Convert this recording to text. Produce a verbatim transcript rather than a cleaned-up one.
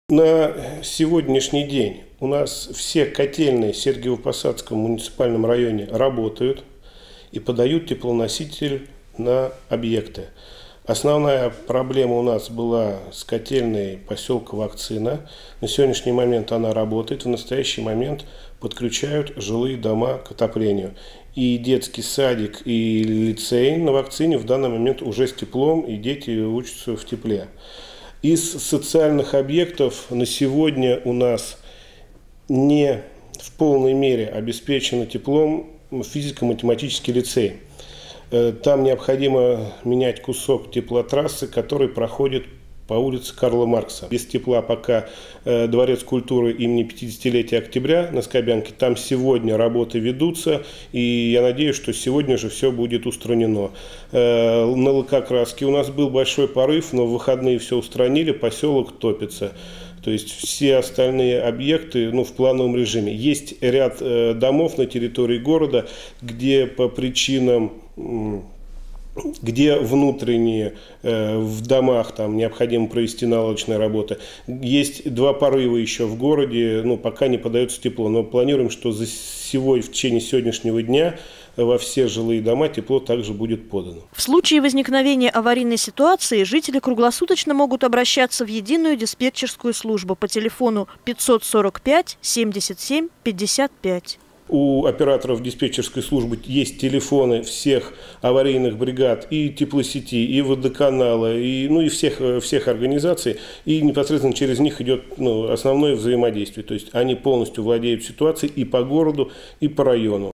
На сегодняшний день у нас все котельные в Сергиево-Посадском муниципальном районе работают и подают теплоноситель на объекты. Основная проблема у нас была с котельной поселка Вакцина. На сегодняшний момент она работает. В настоящий момент подключают жилые дома к отоплению. И детский садик, и лицей на Вакцине в данный момент уже с теплом, и дети учатся в тепле. Из социальных объектов на сегодня у нас не в полной мере обеспечено теплом физико-математический лицей. Там необходимо менять кусок теплотрассы, который проходит по улице Карла Маркса. Без тепла пока э, Дворец культуры имени пятидесятилетия Октября на Скобянке. Там сегодня работы ведутся, и я надеюсь, что сегодня же все будет устранено. Э, на Лакокраске у нас был большой порыв, но в выходные все устранили, поселок топится. То есть все остальные объекты ну, в плановом режиме. Есть ряд э, домов на территории города, где по причинам... Э, где внутренние э, в домах там необходимо провести наладочные работы. Есть два порыва еще в городе, ну, пока не подается тепло, но планируем, что за сегодня, в течение сегодняшнего дня во все жилые дома тепло также будет подано. В случае возникновения аварийной ситуации жители круглосуточно могут обращаться в единую диспетчерскую службу по телефону пятьсот сорок пять семьдесят семь пятьдесят пять. У операторов диспетчерской службы есть телефоны всех аварийных бригад и теплосети, и водоканала, и, ну, и всех, всех организаций. И непосредственно через них идет ну, основное взаимодействие. То есть они полностью владеют ситуацией и по городу, и по району.